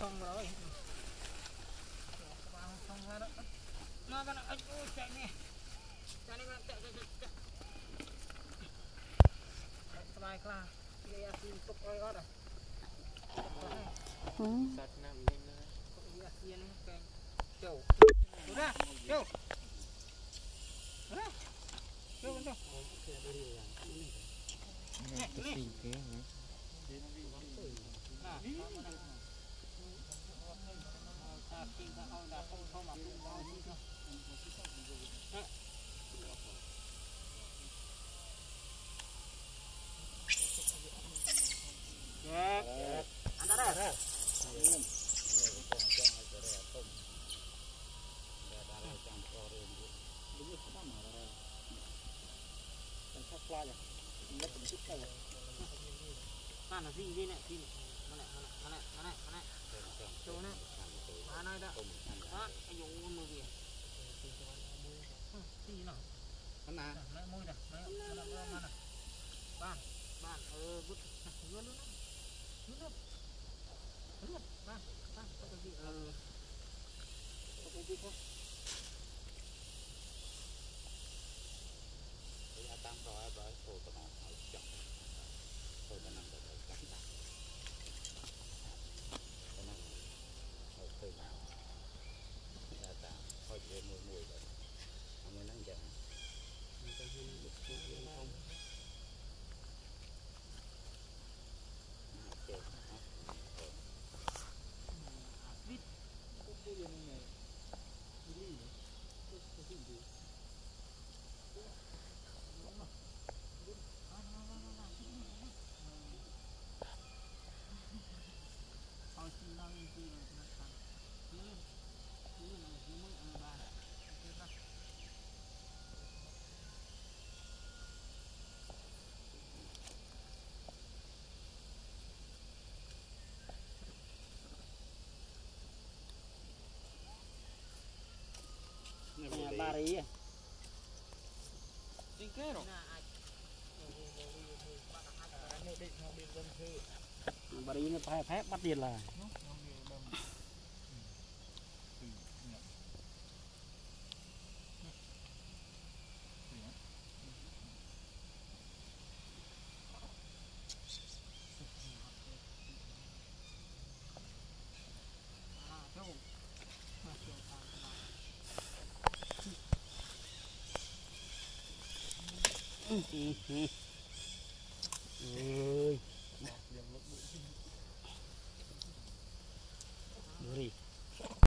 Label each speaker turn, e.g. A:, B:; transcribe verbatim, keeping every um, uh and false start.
A: xong rồi xong ra đó nó cái anh ơi chạy nè chạy đi chạy chạy chạyสบายกล้าเรียกทีมตกอ้อยก็ได้สัตว์น้ำเย็นเลยเรียกเย็นแกงเจ้าดูนะเจ้าดูนะเจ้ากันเจ้าเนี่ยนี่สี่เกมนะถ้ากินก็เอาดาบเข้ามาปุ้งเอาที่เขาแยกอันนั้นได้นั่นน่ะสินี่เนี่ยสิมาเนี่ยมาเนี่ยมาเนี่ยมาเนี่ยโจเนี่ยมาหน่อยเด้อฮะไอ้ยูมือเบี้ยสิเนาะมันน่ะไม่มือเด้อไม่มันมันมันน่ะบ้านบ้านเออบุดเงินนู้นนู้นนู้นนู้นบ้านบ้านก็จะเออก็ไปดิครับอย่าตามรอยรอยโผล่ตรงนั้นเอาจับโผล่ตรงนั้นก็ได้จับตาตรงนั้นเอาเคยมาอย่าตามคอยเดินมวยมวยเลยเอามือนั่งจับมันจะยืนบุกยืนkhông Bari ya. Tingkero. Bari nó phải phép bắt tiền là. Ừ. Ừ.